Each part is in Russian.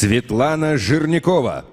Светлана Жирнякова.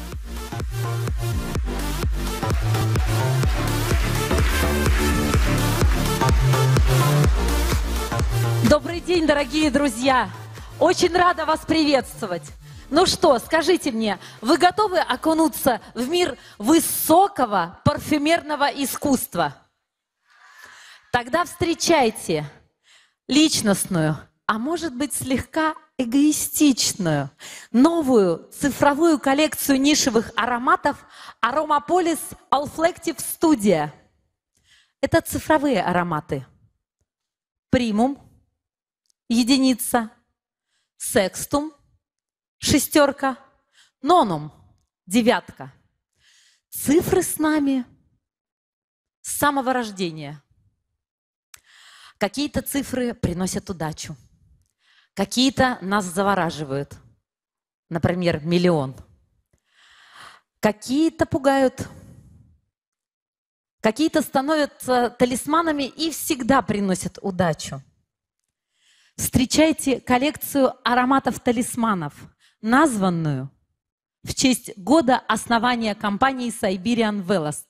Добрый день, дорогие друзья! Очень рада вас приветствовать. Ну что, скажите мне, вы готовы окунуться в мир высокого парфюмерного искусства? Тогда встречайте личностную, а может быть слегка эгоистичную, новую цифровую коллекцию нишевых ароматов Aromapolis Olfactive Studio. Это цифровые ароматы. Примум – единица, секстум – шестерка, нонум – девятка. Цифры с нами с самого рождения. Какие-то цифры приносят удачу, какие-то нас завораживают, например, 1 000 000. Какие-то пугают, какие-то становятся талисманами и всегда приносят удачу. Встречайте коллекцию ароматов-талисманов, названную в честь года основания компании Siberian Velos.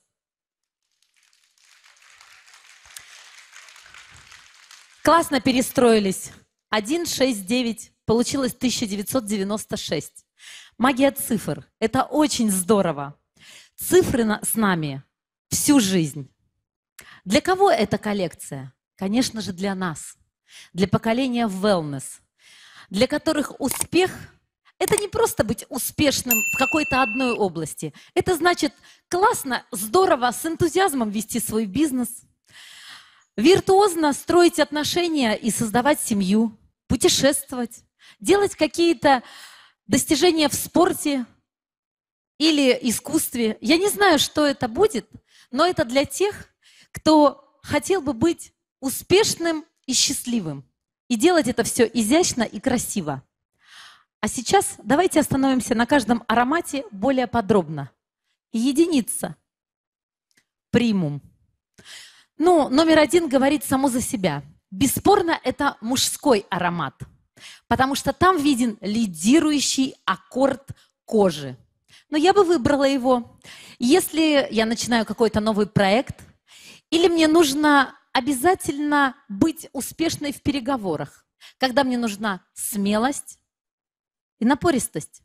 Классно перестроились. 169 получилось 1996. Магия цифр. Это очень здорово. Цифры с нами всю жизнь. Для кого эта коллекция? Конечно же, для нас. Для поколения wellness. Для которых успех – это не просто быть успешным в какой-то одной области. Это значит классно, здорово, с энтузиазмом вести свой бизнес, виртуозно строить отношения и создавать семью, путешествовать, делать какие-то достижения в спорте или искусстве. Я не знаю, что это будет, но это для тех, кто хотел бы быть успешным и счастливым. И делать это все изящно и красиво. А сейчас давайте остановимся на каждом аромате более подробно. Единица. Примум. Ну, номер 1 говорит само за себя. Бесспорно, это мужской аромат, потому что там виден лидирующий аккорд кожи. Но я бы выбрала его, если я начинаю какой-то новый проект, или мне нужно обязательно быть успешной в переговорах, когда мне нужна смелость и напористость.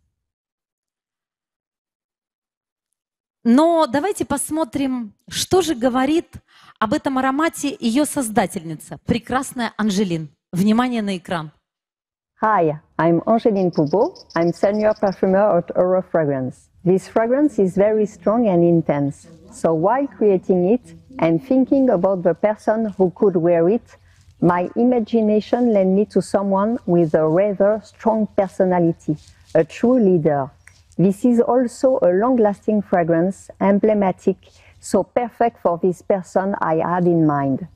Но давайте посмотрим, что же говорит об этом аромате ее создательница, прекрасная Анжелин. Внимание на экран. Hi, I'm Angeline Poubeau. I'm senior perfumer at Aura Fragrance. This fragrance is very strong and intense. So while creating it and thinking about the person who could wear it, my imagination led me to someone with a rather strong personality, a true leader. This is also a long-lasting fragrance, emblematic, so perfect for this person I had in mind.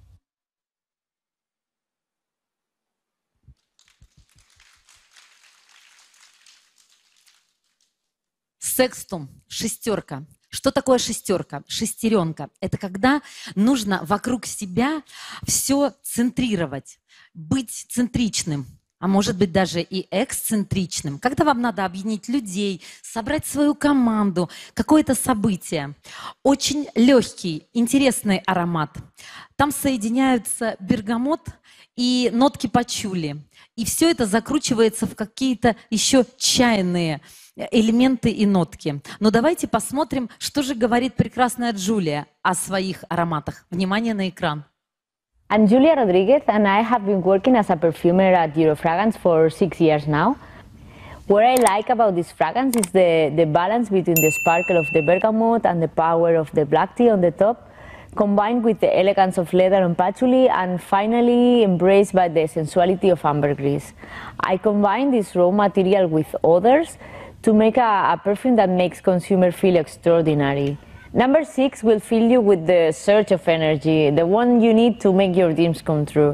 Секстум, шестерка. Что такое шестерка? Шестеренка. Это когда нужно вокруг себя все центрировать, быть центричным, а может быть даже и эксцентричным. Когда вам надо объединить людей, собрать свою команду, какое-то событие. Очень легкий, интересный аромат. Там соединяются бергамот и нотки пачули. И все это закручивается в какие-то еще чайные элементы и нотки. Но давайте посмотрим, что же говорит прекрасная Джулия о своих ароматах. Внимание на экран. I'm Julia Rodriguez, and I have been working as a perfumer at Eurofragrance for 6 years now. What I like about this fragrance is the balance between the sparkle of the bergamot and the power of the black tea on the top, combined with the elegance of leather and patchouli, and finally embraced by the sensuality of ambergris. I combine this raw material with others to make a perfume that makes consumer feel extraordinary. Number 6 will fill you with the surge of energy, the one you need to make your dreams come true.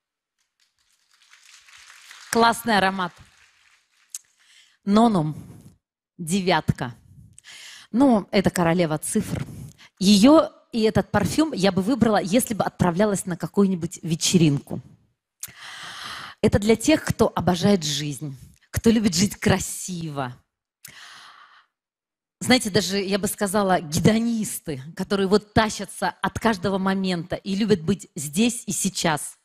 Классный аромат. Нонум, девятка. Ну, это королева цифр. Ее и этот парфюм я бы выбрала, если бы отправлялась на какую-нибудь вечеринку. Это для тех, кто обожает жизнь, кто любит жить красиво. Знаете, даже, я бы сказала, гедонисты, которые вот тащатся от каждого момента и любят быть здесь и сейчас.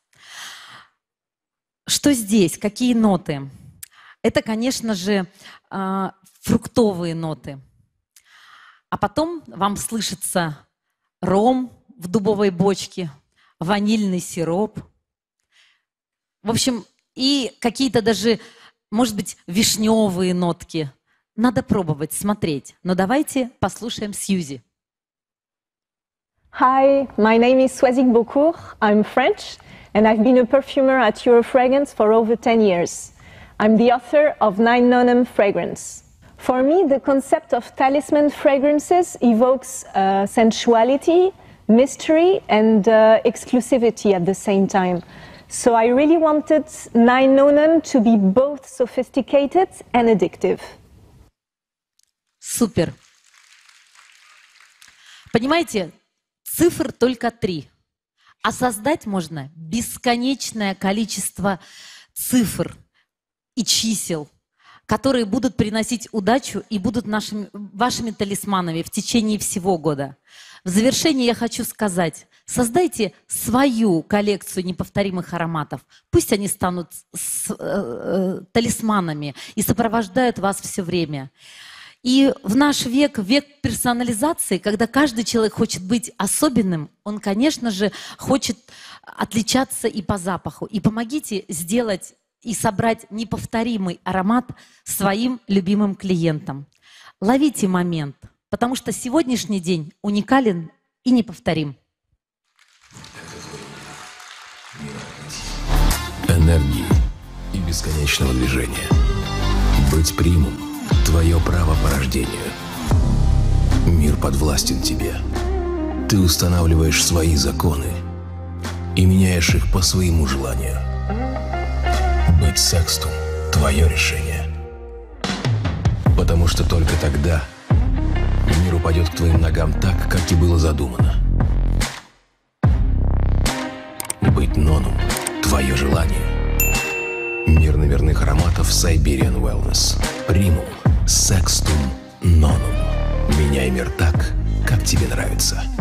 Что здесь? Какие ноты? Это, конечно же, фруктовые ноты. А потом вам слышится ром в дубовой бочке, ванильный сироп. В общем, и какие-то даже, может быть, вишневые нотки. Надо пробовать, смотреть. Но давайте послушаем Сьюзи. Hi, my name is Swazik Bokour. I'm French, and I've been a perfumer at Eurofragrance for over 10 years. I'm the author of 9 Nonum Fragrance. For me, the concept of talisman fragrances evokes sensuality, mystery, and exclusivity at the same time. So I really wanted 9 Nonum to be both sophisticated and addictive. Супер. Понимаете, цифр только 3, а создать можно бесконечное количество цифр и чисел, которые будут приносить удачу и будут вашими талисманами в течение всего года. В завершение я хочу сказать, создайте свою коллекцию неповторимых ароматов. Пусть они станут талисманами и сопровождают вас все время. И в наш век, век персонализации, когда каждый человек хочет быть особенным, он, конечно же, хочет отличаться и по запаху. И помогите сделать и собрать неповторимый аромат своим любимым клиентам. Ловите момент, потому что сегодняшний день уникален и неповторим. Энергии и бесконечного движения. Быть примум – твое право по рождению. Мир подвластен тебе. Ты устанавливаешь свои законы и меняешь их по своему желанию. Быть секстом – твое решение. Потому что только тогда мир упадет к твоим ногам так, как и было задумано. Быть нонум – твое желание. Мир номерных ароматов Siberian Wellness. Примум. Sextum Nonum. Меняй мир так, как тебе нравится.